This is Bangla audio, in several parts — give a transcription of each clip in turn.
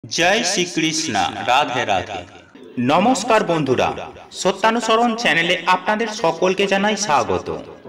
জয় শ্রীকৃষ্ণ। রাধে রাধে। নমস্কার বন্ধুরা, সত্যানুসরণ চ্যানেলে আপনাদের সকলকে জানাই স্বাগত।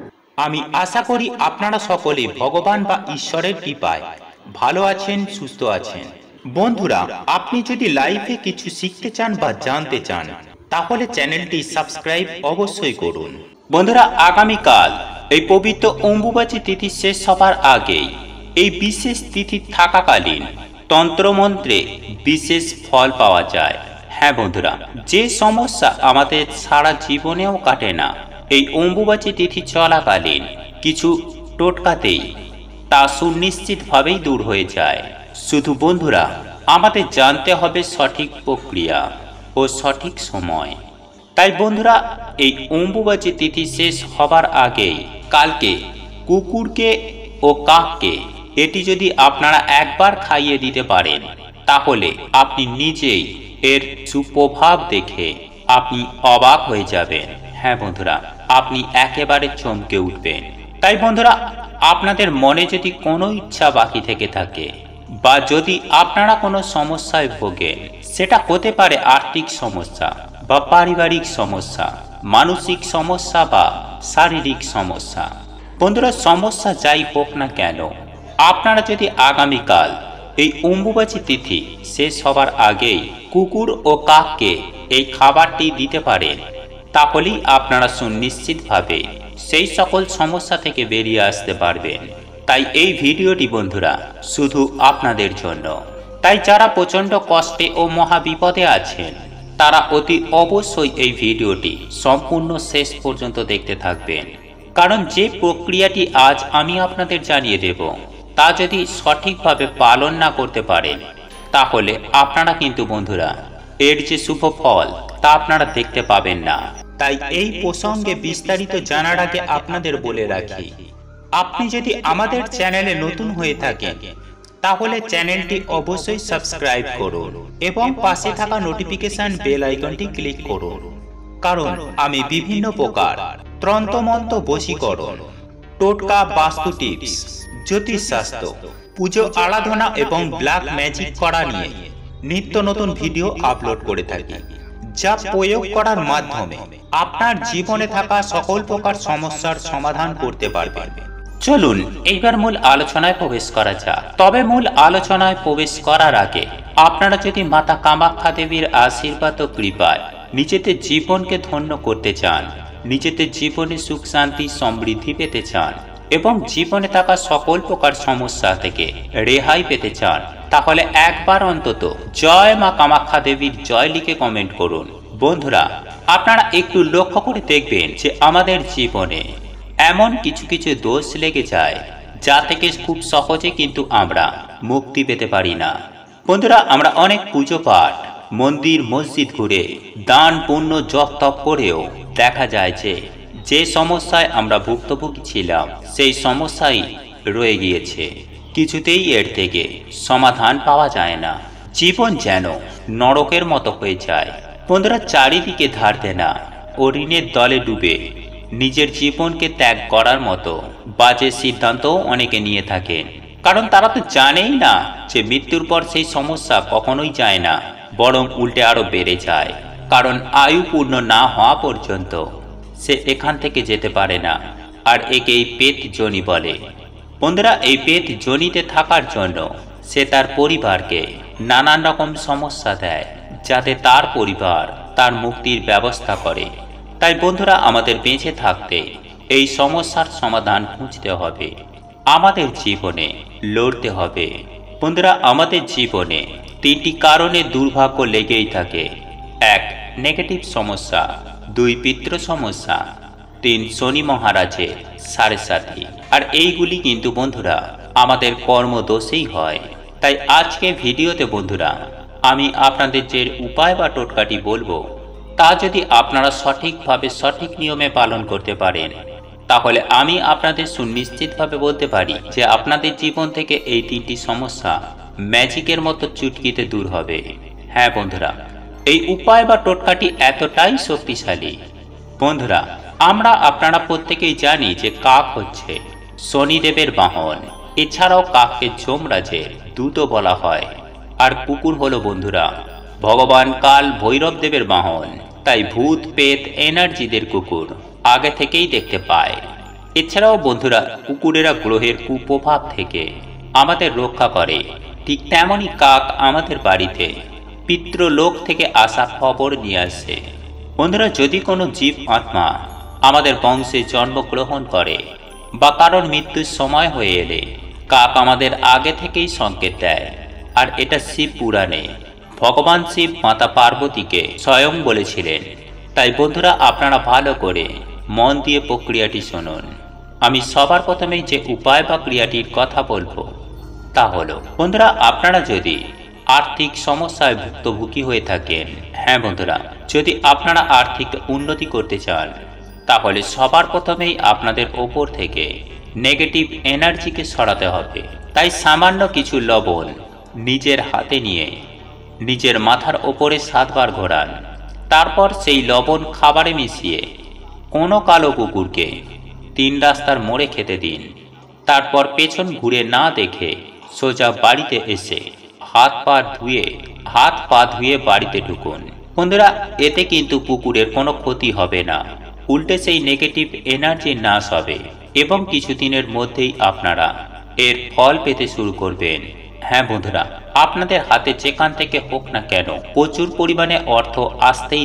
আমি আশা করি আপনারা সকলে ভগবান বা ঈশ্বরের কৃপায় ভালো আছেন, সুস্থ আছেন। বন্ধুরা, আপনি যদি লাইফে কিছু শিখতে চান বা জানতে চান তাহলে চ্যানেলটি সাবস্ক্রাইব অবশ্যই করুন। বন্ধুরা, আগামীকাল এই পবিত্র অম্বুবাচী তিথি শেষ হবার আগেই এই বিশেষ তিথি থাকাকালীন তন্ত্রমন্ত্রে বিশেষ ফল পাওয়া যায়। হ্যাঁ বন্ধুরা, যে সমস্যা আমাদের সারা জীবনেও কাটে না, এই অম্বুবাচী তিথি চলাকালীন কিছু টোটকাতেই তা সুনিশ্চিতভাবেই দূর হয়ে যায়। শুধু বন্ধুরা, আমাদের জানতে হবে সঠিক প্রক্রিয়া ও সঠিক সময়। তাই বন্ধুরা, এই অম্বুবাচী তিথি শেষ হবার আগেই কালকে কুকুরকে ও কাককে এটি যদি আপনারা একবার খাইয়ে দিতে পারেন তাহলে আপনি নিজেই এর সুপ্রভাব দেখে আপনি অবাক হয়ে যাবেন। হ্যাঁ বন্ধুরা, আপনি একেবারে চমকে উঠবেন। তাই বন্ধুরা, আপনাদের মনে যদি কোনো ইচ্ছা বাকি থেকে থাকে বা যদি আপনারা কোনো সমস্যায় ভোগেন, সেটা হতে পারে আর্থিক সমস্যা বা পারিবারিক সমস্যা, মানসিক সমস্যা বা শারীরিক সমস্যা। বন্ধুরা, সমস্যা যাই হোক না কেন, আপনারা যদি আগামীকাল এই অম্বুবাচী তিথি শেষ হবার আগেই কুকুর ও কাককে এই খাবারটি দিতে পারেন তাহলেই আপনারা সুনিশ্চিতভাবে সেই সকল সমস্যা থেকে বেরিয়ে আসতে পারবেন। তাই এই ভিডিওটি বন্ধুরা শুধু আপনাদের জন্য। তাই যারা প্রচণ্ড কষ্টে ও মহাবিপদে আছেন তারা অতি অবশ্যই এই ভিডিওটি সম্পূর্ণ শেষ পর্যন্ত দেখতে থাকবেন। কারণ যে প্রক্রিয়াটি আজ আমি আপনাদের জানিয়ে দেব তা যদি সঠিকভাবে পালন না করতে পারেন তাহলে আপনারা কিন্তু বন্ধুরা এর যে শুভ ফল তা আপনারা দেখতে পাবেন না। তাই এই প্রসঙ্গে বিস্তারিত জানার আগে আপনাদের বলে রাখি, আপনি যদি আমাদের চ্যানেলে নতুন হয়ে থাকেন তাহলে চ্যানেলটি অবশ্যই সাবস্ক্রাইব করুন এবং পাশে থাকা নোটিফিকেশন বেল আইকনটি ক্লিক করুন। কারণ আমি বিভিন্ন প্রকার তন্ত্রমন্ত্র, বশীকরণ, টোটকা, বাস্তু টিপস, জ্যোতিষশাস্ত্র, পুজো আরাধনা এবং ব্ল্যাক ম্যাজিক করা নিয়ে নিত্য নতুন ভিডিও আপলোড করে থাকি, যা প্রয়োগ করার মাধ্যমে আপনার জীবনে থাকা সকল প্রকার সমস্যার সমাধান করতে পারবেন। চলুন এইবার মূল আলোচনায় প্রবেশ করা যাক। তবে মূল আলোচনায় প্রবেশ করার আগে আপনারা যদি মাতা কামাখ্যা দেবীর আশীর্বাদ ও কৃপায় নিজেদের জীবনকে ধন্য করতে চান, নিজেদের জীবনে সুখ শান্তি সমৃদ্ধি পেতে চান এবং জীবনে থাকা সকল প্রকার সমস্যা থেকে রেহাই পেতে চান তাহলে একবার অন্তত জয় মা কামাখ্যা দেবীর জয় লিখে কমেন্ট করুন। বন্ধুরা, আপনারা একটু লক্ষ্য করে দেখবেন যে আমাদের জীবনে এমন কিছু কিছু দোষ লেগে যায় যা থেকে খুব সহজে কিন্তু আমরা মুক্তি পেতে পারি না। বন্ধুরা, আমরা অনেক পুজো পাঠ, মন্দির মসজিদ ঘুরে, দান পুণ্য জপ তপ করেও দেখা যায় যে সমস্যায় আমরা ভুক্তভোগী ছিলাম সেই সমস্যাই রয়ে গিয়েছে, কিছুতেই এর থেকে সমাধান পাওয়া যায় না। জীবন যেন নরকের মতো হয়ে যায়। বন্ধুরা, চারিদিকে ধার দেনা ও ঋণের দলে ডুবে নিজের জীবনকে ত্যাগ করার মতো বাজে সিদ্ধান্তও অনেকে নিয়ে থাকেন। কারণ তারা তো জানেই না যে মৃত্যুর পর সেই সমস্যা কখনোই যায় না, বরং উল্টে আরো বেড়ে যায়। কারণ আয়ু পূর্ণ না হওয়া পর্যন্ত সে এখান থেকে যেতে পারে না, আর একেই পেট যোনি বলে। বন্ধুরা, এই পেট যোনিতে থাকার জন্য সে তার পরিবারকে নানান রকম সমস্যা দেয় যাতে তার পরিবার তার মুক্তির ব্যবস্থা করে। তাই বন্ধুরা, আমাদের বেঁচে থাকতে এই সমস্যার সমাধান খুঁজতে হবে, আমাদের জীবনে লড়তে হবে। বন্ধুরা, আমাদের জীবনে তিনটি কারণে দুর্ভাগ্য লেগেই থাকে। 1. নেগেটিভ সমস্যা, 2. পিতৃ সমস্যা, 3. শনি মহারাজের সাড়ে সাথী। আর এইগুলি কিন্তু বন্ধুরা আমাদের কর্মদোষেই হয়। তাই আজকে ভিডিওতে বন্ধুরা আমি আপনাদের যে উপায় বা টোটকাটি বলবো তা যদি আপনারা সঠিকভাবে সঠিক নিয়মে পালন করতে পারেন তাহলে আমি আপনাদের সুনিশ্চিতভাবে বলতে পারি যে আপনাদের জীবন থেকে এই তিনটি সমস্যা ম্যাজিকের মতো চুটকিতে দূর হবে। হ্যাঁ বন্ধুরা, এই উপায় বা টোটকাটি এতটাই শক্তিশালী। বন্ধুরা, আমরা আপনারা প্রত্যেকেই জানি যে কাক হচ্ছে শনিদেবের বাহন। এছাড়াও কাককে যমরাজের দূতও বলা হয়। আর কুকুর হলো বন্ধুরা ভগবান কাল ভৈরব দেবের বাহন। তাই ভূত পেত এনার্জিদের কুকুর আগে থেকেই দেখতে পায়। এছাড়াও বন্ধুরা কুকুরেরা গ্রহের কুপ্রভাব থেকে আমাদের রক্ষা করে। ঠিক তেমনই কাক আমাদের বাড়িতে পিতৃলোক থেকে আসা খবর নিয়ে আসে। বন্ধুরা যদি কোনো জীব আত্মা আমাদের বংশে জন্মগ্রহণ করে বা কারোর মৃত্যুর সময় হয়ে এলে কাক আমাদের আগে থেকেই সংকেত দেয়। আর এটা শিব পুরাণে ভগবান শিব মাতা পার্বতীকে স্বয়ং বলেছিলেন। তাই বন্ধুরা আপনারা ভালো করে মন দিয়ে প্রক্রিয়াটি শুনুন। আমি সবার প্রথমেই যে উপায় বা ক্রিয়াটির কথা বলবো তা হলো বন্ধুরা আপনারা যদি আর্থিক সমস্যায় ভুক্তভোগী হয়ে থাকেন, হ্যাঁ বন্ধুরা যদি আপনারা আর্থিক উন্নতি করতে চান তাহলে সবার প্রথমেই আপনাদের ওপর থেকে নেগেটিভ এনার্জিকে সরাতে হবে। তাই সামান্য কিছু লবণ নিজের হাতে নিয়ে নিজের মাথার ওপরে 7 বার ঘোরান। তারপর সেই লবণ খাবারে মিশিয়ে কোনো কালো কুকুরকে 3 রাস্তার মোড়ে খেতে দিন। তারপর পেছন ঘুরে না দেখে সোজা বাড়িতে এসে হাত পা ধুয়ে বাড়িতে ঢুকুন। বন্ধুরা এতে কিন্তু কুকুরের কোনো ক্ষতি হবে না, উল্টে সেই নেগেটিভ এনার্জি নাশ হবে এবং কিছুদিনের মধ্যেই আপনারা এর ফল পেতে শুরু করবেন। হ্যাঁ বন্ধুরা আপনাদের হাতে যেখান থেকে হোক না কেন প্রচুর পরিমাণে অর্থ আসতেই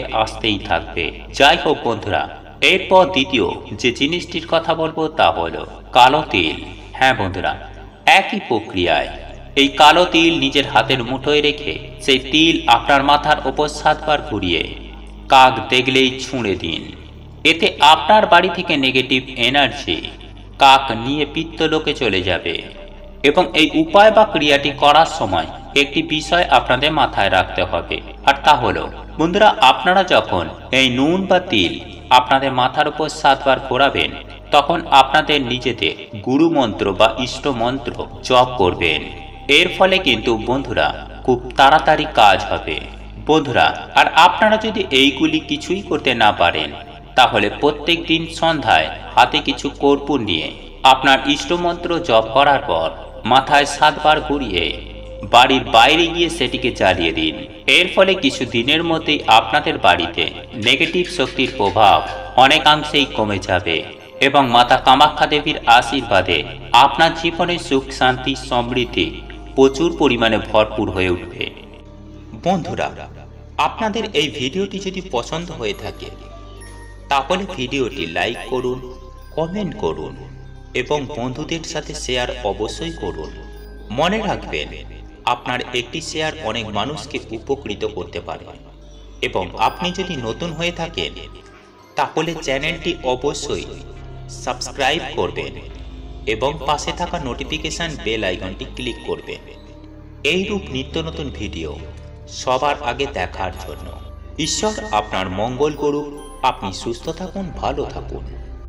থাকবে। যাই হোক বন্ধুরা এরপর দ্বিতীয় যে জিনিসটির কথা বলবো তা হলো কালো তিল। হ্যাঁ বন্ধুরা একই প্রক্রিয়ায় এই কালো তিল নিজের হাতের মুঠোয় রেখে সেই তিল আপনার মাথার ওপর 7 বার ঘুরিয়ে কাক দেখলেই ছুঁড়ে দিন। এতে আপনার বাড়ি থেকে নেগেটিভ এনার্জি কাক নিয়ে পিতৃলোকে চলে যাবে। এবং এই উপায় বা ক্রিয়াটি করার সময় একটি বিষয় আপনাদের মাথায় রাখতে হবে, আর তা হলো বন্ধুরা আপনারা যখন এই নুন বা তিল আপনাদের মাথার উপর 7 বার ঘোরাবেন তখন আপনাদের নিজেদের গুরু মন্ত্র বা ইষ্ট মন্ত্র জপ করবেন। এর ফলে কিন্তু বন্ধুরা খুব তাড়াতাড়ি কাজ হবে বন্ধুরা। আর আপনারা যদি এইগুলি কিছুই করতে না পারেন তাহলে প্রত্যেক দিন সন্ধ্যায় হাতে কিছু কর্পূর নিয়ে আপনার ইষ্টমন্ত্র জপ করার পর মাথায় 7 বার ঘুরিয়ে বাড়ির বাইরে গিয়ে সেটিকে জ্বালিয়ে দিন। এর ফলে কিছু দিনের মধ্যেই আপনাদের বাড়িতে নেগেটিভ শক্তির প্রভাব অনেকাংশেই কমে যাবে এবং মাতা কামাখ্যা দেবীর আশীর্বাদে আপনার জীবনে সুখ শান্তি সমৃদ্ধি প্রচুর পরিমাণে ভরপুর হয়ে উঠবে। বন্ধুরা আপনাদের এই ভিডিওটি যদি পছন্দ হয়ে থাকে তাহলে ভিডিওটি লাইক করুন, কমেন্ট করুন এবং বন্ধুদের সাথে শেয়ার অবশ্যই করুন। মনে রাখবেন আপনার একটি শেয়ার অনেক মানুষকে উপকৃত করতে পারে। এবং আপনি যদি নতুন হয়ে থাকেন তাহলে চ্যানেলটি অবশ্যই সাবস্ক্রাইব করবেন এবং পাশে থাকা নোটিফিকেশন বেল আইকনটি ক্লিক করবেন এইরূপ নিত্য নতুন ভিডিও সবার আগে দেখার জন্য। ঈশ্বর আপনার মঙ্গল করুক। আপনি সুস্থ থাকুন, ভালো থাকুন।